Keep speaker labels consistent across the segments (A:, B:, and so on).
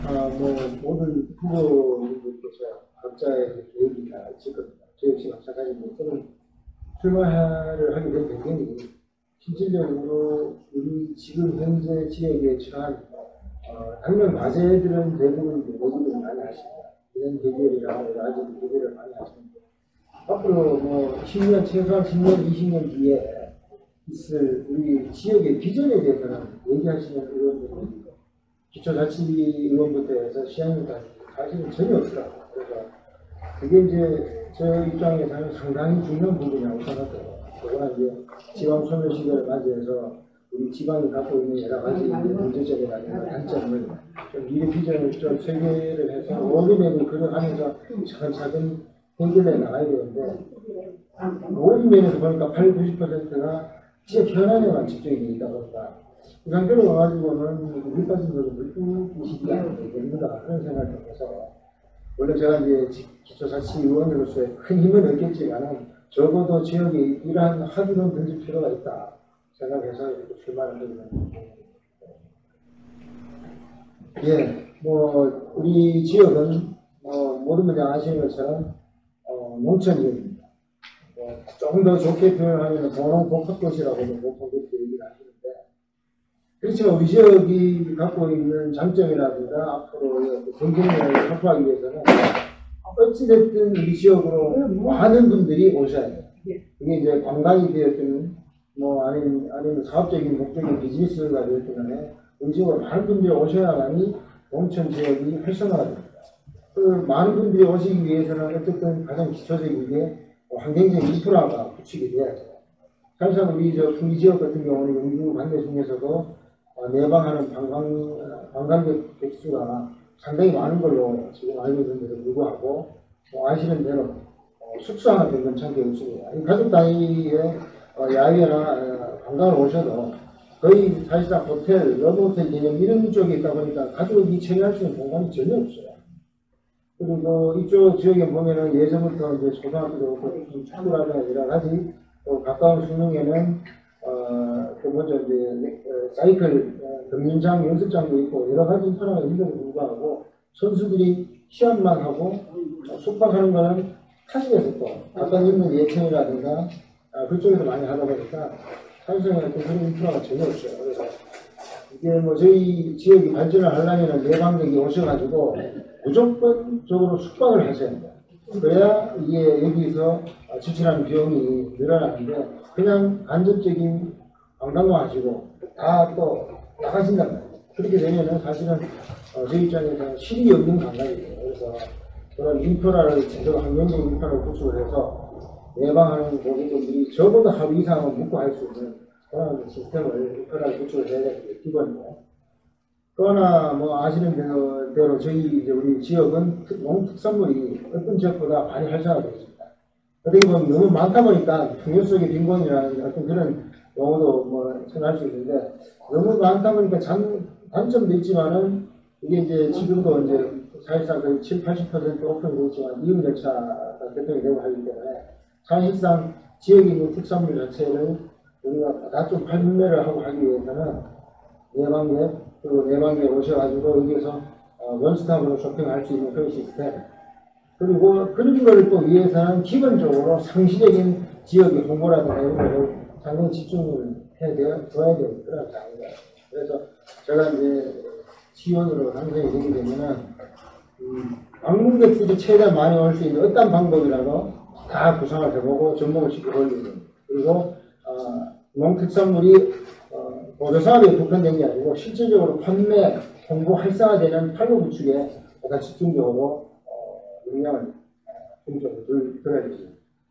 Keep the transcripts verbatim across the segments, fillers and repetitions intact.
A: 아, 뭐, 모든 후보님들께서 각자의 계획이 다 있을 겁니다. 저 역시 마찬가지인데, 저는 출마를 하게 된 배경이 실질적으로 우리 지금 현재 지역에 처한 어, 당면 과제들은 대부분 모두들 많이 하십니다. 이런 계절이나 여러 가지 계절을 많이 하시는데, 앞으로 뭐 십 년, 최소한 십 년, 이십 년 뒤에 있을 우리 지역의 비전에 대해서는 얘기하시는 의원들이 기초자치의원부터 해서 시장님까지 사실은 전혀 없더라고요. 그래서 그게 이제 저 입장에서는 상당히 중요한 부분이라고 생각해요. 그거는 이제 지방 소멸시대를 맞이해서 우리 지방이 갖고 있는 여러 가지 문제점이라든가 단점을 좀 미래 비전을 좀 설계를 해서 로드맵을 그려가면서 차근차근 해결해 나가야 되는데, 모든 면에서 보니까 팔십, 구십 퍼센트가 진짜 현안에만 집중이 되어 있다 보니까 그 상태로 와가지고는 밑빠진 것을 물뚝이 시키지 않게 됩니다. 그런 생각을 해서, 원래 제가 이제 기초자치의원으로서의 큰 힘은 얻겠지만은 적어도 지역에 이러한 합의는 던질 필요가 있다 생각해서 이렇게 출마를 하게 됩니다. 예, 뭐 우리 지역은 어, 모든 분들 아시는 것처럼 어, 농촌지역입니다. 뭐, 조금 더 좋게 표현하면 보농복합도시라고도 보통 그렇게 얘기를 하시는데, 그렇지만 우리 지역이 갖고 있는 장점이라든가 앞으로 경쟁력을 확보하기 위해서는 어찌됐든 우리 지역으로 많은 분들이 오셔야 돼요. 그게 이제 관광이 되었든 뭐 아니면, 아니면 사업적인 목적인 비즈니스가 되었든 간에 우리 지역으로 많은 분들이 오셔야만이 농촌 지역이 활성화가 됩니다. 그 많은 분들이 오시기 위해서는 어쨌든 가장 기초적인 게 환경적인 인프라가 구축이 돼야죠. 사실상 우리 저 풍기 지역 같은 경우는 영주 관내 중에서도 어, 내방하는 관광, 관광객 백수가 상당히 많은 걸로 지금 알고 있는데도 불구하고, 어, 아시는 대로 어, 숙소 하나 된 괜찮게 없습니다. 가족 단위의 어, 야외나 어, 관광을 오셔도 거의 사실상 호텔, 러브호텔 개념 이런 쪽에 있다 보니까 가족이 체류할 수 있는 공간이 전혀 없어요. 그리고 이쪽 지역에 보면은 예전부터 이제 초등학교도 그렇고 축구라든가 여러 가지, 또 가까운 수능에는 어, 그 먼저 이제 사이클 경륜장 연습장도 있고 여러 가지 인프라가 있는데도 불구하고 선수들이 시합만 하고 숙박하는 거는 타지에서 또 가까이 있는 예천이라든가 아, 그쪽에서 많이 하다 보니까 사실상 그런 인프라가 전혀 없어요. 그래서 이게 뭐 저희 지역이 발전을 하려면 내방객이 오셔가지고 무조건적으로 숙박을 하셔야 돼요. 그래야 이게 여기서 지출하는 비용이 늘어나는데, 그냥 간접적인 관광만 하시고 다 또 나가신단 말이에요. 그렇게 되면은 사실은 어, 저희 입장에서는 실이 없는 관광이에요. 그래서 그런 인프라를 제대로 환경적인 인프라를 구축을 해서 내방하는 고객들이 적어도 하루 이상은 묵고 할 수 있는 그런 시스템을 인프라를 구축을 해야 되는 게 기본이에요. 그러나 뭐 아시는 대로, 대로 저희 이제 우리 지역은 농특산물이 어떤 지역보다 많이 활성화되어 있습니다. 어떻게 보면 너무 많다 보니까 풍요 속의 빈곤이라는 어떤 그런 용어도 뭐 생각할 수 있는데, 너무 많다 보니까 장, 단점도 있지만은 이게 이제 지금도 이제 사실상 거의 칠십, 팔십 퍼센트 오픈이 되어 있지만 이용 열차가 개통이 되고 하기 때문에 사실상 지역에 있는 특산물 자체를 우리가 다 좀 판매를 하고 하기 위해서는 내방객, 그리고 내방객 오셔가지고 여기에서 어, 원스톱으로 쇼핑할 수 있는 그런 시스템, 그리고 그런 걸 또 위해서는 기본적으로 상시적인 지역의 홍보라든가 이런 거를 상당히 집중을 해야 돼요, 줘야 되는 그런 상황입니다. 그래서 제가 이제 시의원으로 당선이 되게 되면은 음, 방문객들이 최대한 많이 올 수 있는 어떤 방법이라도 다 구상을 해보고 접목을 시켜 올리는, 그리고 어, 농특산물이 어, 보조사업에 국한된 게 아니고 실질적으로 판매, 홍보, 활성화되는 팔로 구축에 가장 집중적으로 어, 영향을 중점을 들, 들어야 됩니다.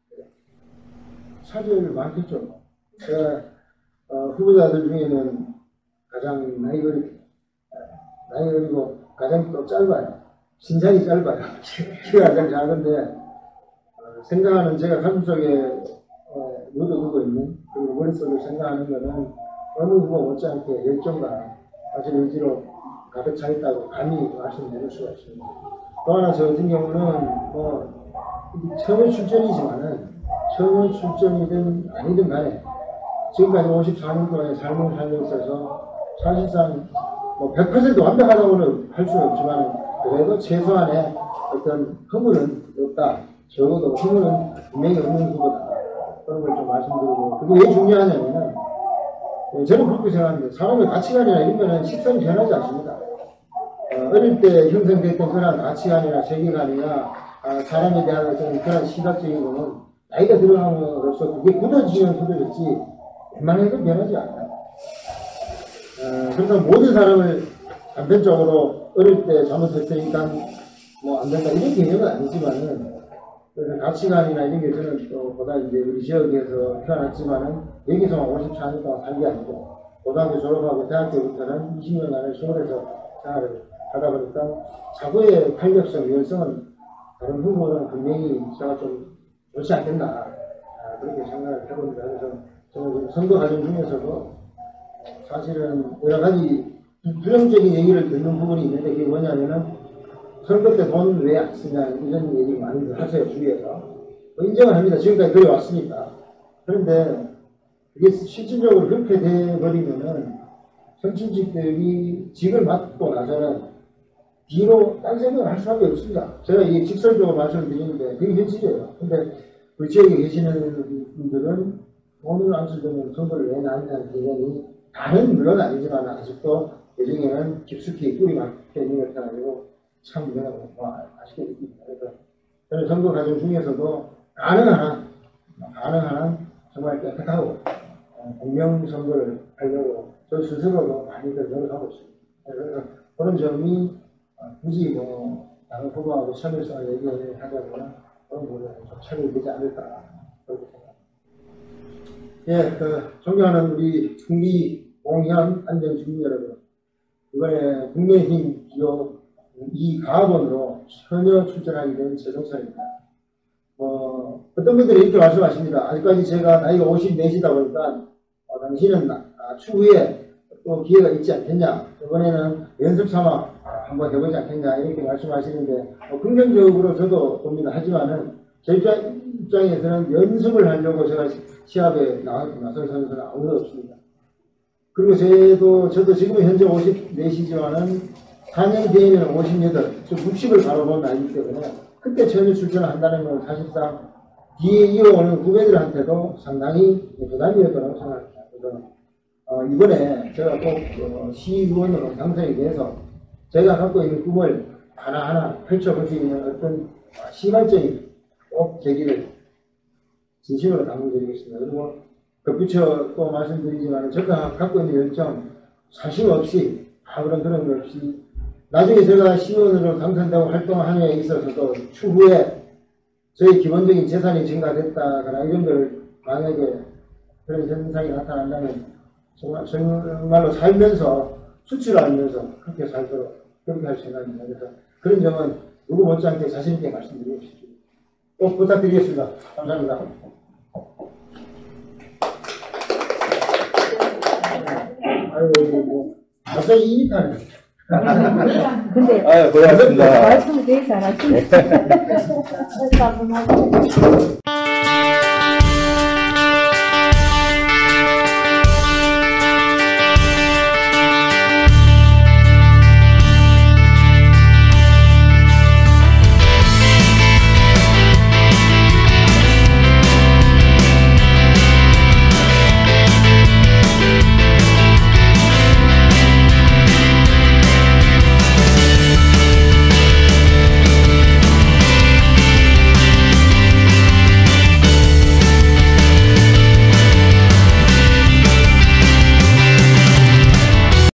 A: 사실 많겠죠. 제가 어, 후보자들 중에는 가장 나이 어리, 나이 어리고 가장 또 짧아요. 신장이 짧아요. 키가 가장 작은데 어, 생각하는 제가 가슴속에 어, 묻어두고 있는, 그리고 머릿속에 생각하는 거는 어느 후보 못지않게 열정과 사실 의지로 가득 차 있다고 감히 말씀드릴 수가 있습니다. 또 하나 저 같은 경우는 뭐 처녀 출전이지만은 처녀 출전이든 아니든 간에 지금까지 오십사 년 동안의 삶을 살고 있어서 사실상 뭐 백 퍼센트 완벽하다고는 할 수는 없지만 그래도 최소한의 어떤 허물은 없다. 적어도 허물은 분명히 없는 후보다. 그런 걸 좀 말씀드리고, 그게 왜 중요하냐면은 저는 그렇게 생각합니다. 사람의 가치관이나 이런 거는 식성이 변하지 않습니다. 어, 어릴 때 형성됐던 그런 가치관이나 세계관이나 아, 사람에 대한 어떤 그런 시각적인 거는 나이가 들어감으로써 그게 굳어지면 굳어졌지 웬만해도 변하지 않아요. 어, 그래서 모든 사람을 단편적으로 어릴 때 잘못했으니까 뭐 안 된다 이런 개념은 아니지만은 그래서 가치관이나 이런 게 저는 또 보다 이제 우리 지역에서 태어났지만은 여기서만 오십사 년 동안 산 게 아니고 고등학교 졸업하고 대학교부터는 이십 년간을 서울에서 생활을 하다 보니까 사고의 탄력성, 유연성은 다른 후보는 분명히 제가 좀 좋지 않겠나 아, 그렇게 생각을 해봅니다. 그래서 저는 선거 과정 중에서도 사실은 여러 가지 부정적인 얘기를 듣는 부분이 있는데 그게 뭐냐면은 선거 때 돈 왜 안 쓰냐 이런 얘기 많이 하세요 주위에서. 뭐 인정을 합니다. 지금까지 그래 왔으니까. 그런데 이게 실질적으로 그렇게 돼버리면은 선출직들이 직을 맡고 나서는 뒤로 딴 생각을 할 수밖에 없습니다. 제가 이게 직설적으로 말씀을 드리는데 그게 현실이에요. 근데 그 지역에 계시는 분들은 돈을 안 쓰면 선거를 왜 나한테 하는 개념이 다는 물론 아니지만 아직도 예정에는 깊숙이 뿌리 막혀 있는 것 같아가지고 참 유명하고 아쉽게 느낍니다. 그래서 저는 선거 과정 중에서도 가능한 한, 가능한 한 정말 깨끗하고 공명선거를 하려고 저 스스로도 많이 노력하고 있습니다. 그래서 그런 점이 굳이 뭐 다른 후보하고 차별성을 얘기를 하자면 그런 부분에 좀 차별이 되지 않을까 그렇게 생각합니다. 예, 그 존경하는 우리 국미 공현 안전주민 여러분, 이번에 국민의힘 기호 이 가업원으로 전혀 출전하게 된 최종선입니다. 어, 어떤 분들이 이렇게 말씀하십니다. 아직까지 제가 나이가 오십사이다 보니까 어, 당신은 아, 추후에 또 기회가 있지 않겠냐, 이번에는 연습 삼아 한번 해보지 않겠냐 이렇게 말씀하시는데 어, 긍정적으로 저도 봅니다. 하지만은 제 입장, 입장에서는 연습을 하려고 제가 시합에 나, 나설 선수는 아무도 없습니다. 그리고 저도, 저도 지금 현재 오십사이지만은 사 년 뒤에는 오십팔, 즉 육십을 바라본 나이기 때문에 그때 전혀 출전을 한다는 건 사실상 뒤에 이어오는 후배들한테도 상당히 부담이었다고 생각합니다. 그래서 어, 이번에 제가 꼭 어, 시의원으로 당선이 돼서 제가 갖고 있는 꿈을 하나하나 펼쳐볼 수 있는 어떤 시발적인 꼭 계기를 진심으로 당부드리겠습니다. 그리고 덧붙여 또 말씀드리지만 제가 갖고 있는 열정 사심 없이 아무런 그런 것 없이 나중에 제가 시의원으로 당선되고 활동하는 데 있어서도 추후에 저희 기본적인 재산이 증가됐다거나 이런 걸 만약에 그런 현상이 나타난다면 정말, 정말로 살면서 수출하면서 그렇게 살도록 그렇게 할 생각입니다. 그래서 그런 점은 누구 못지않게 자신있게 말씀드리고 싶습니다. 꼭 부탁드리겠습니다. 감사합니다. 아이고, 뭐, 벌써 이 미터네.
B: 근데
C: 아유, 고맙습니다.
B: 말씀을 되게 잘하시네.